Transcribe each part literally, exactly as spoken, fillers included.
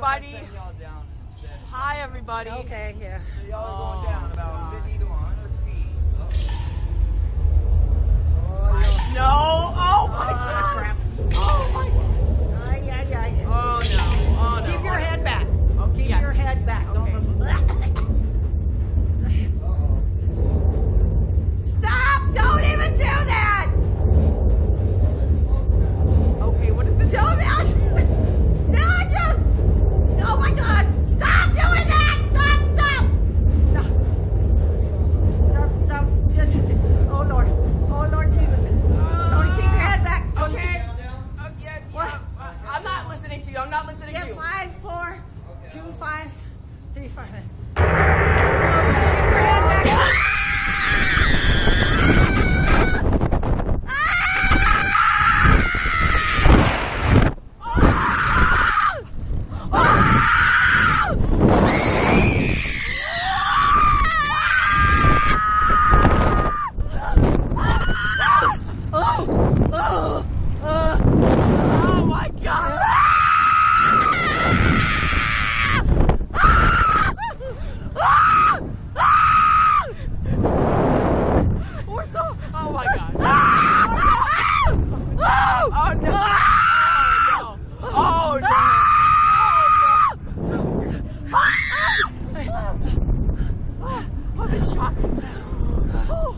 everybody. Hi, everybody. Okay, yeah. So y'all are going down about fifty to one hundred feet. No! Oh my God! Crap. Oh my God! Ay, ay, ay. Oh no! Oh no! Keep your head back. Okay, Keep yes. your head back. Okay. Don't move. Stop! Don't even do that! Okay, what is this? Don't that! No, just... Oh my God! Stop doing that! Stop! Stop! Stop! Stop! Stop! Just... Oh Lord! Oh Lord Jesus! Tony, keep your head back. Tony, Okay. Down, down. Okay. What? Yeah, uh, I'm not listening to you. I'm not listening Yeah, to you. five, four, Okay. two, five, three, five. Tony, keep your head back. Oh my God! We're so. Oh my God! Oh no! Oh no! Oh no! I'm in shock. Oh.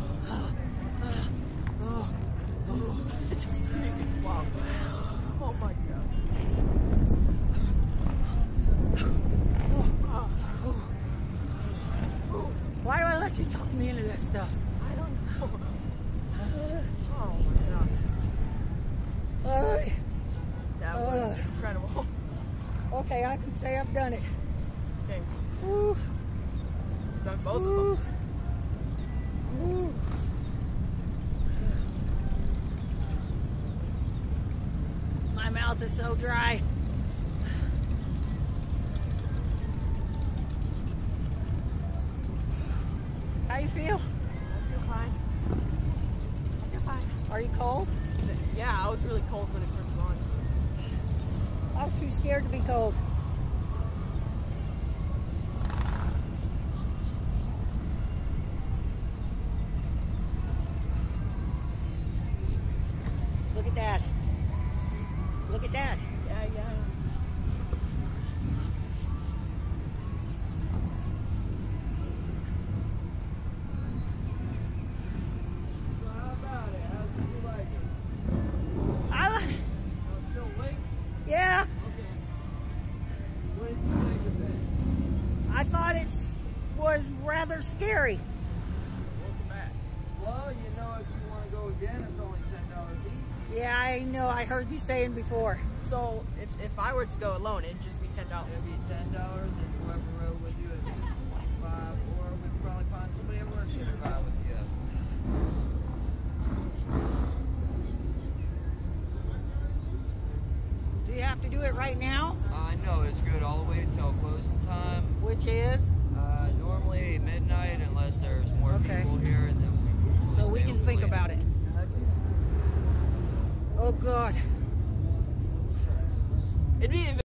It's just breathing. Wow. Oh my God. Why do I let you talk me into this stuff? I don't know. Oh my gosh. Uh, That was incredible. okay, I can say I've done it. Okay. Woo, Done both of woo, them. woo. My mouth is so dry. How you feel? I feel fine. I feel fine. Are you cold? Yeah, I was really cold when it first launched. I was too scared to be cold. Look at that. Look at that. Yeah, yeah. So how about it? How did you like it? I, li- Oh, it's still late? yeah, Okay. What did you think of it? I thought it was rather scary. Welcome back. Well, you know, if you want to go again, it's only ten dollars each. Yeah, I know. I heard you saying before. So, if, if I were to go alone, it'd just be ten dollars. It'd be ten dollars, and whoever rode with you, it'd be twenty-five, or we could probably find somebody at work to ride with you. Do you have to do it right now? I know it's good all the way until closing time. Which is? Uh, normally midnight, unless there's more Okay. people here, and then we. So we stay can open think later. about it. Oh, God. It'd be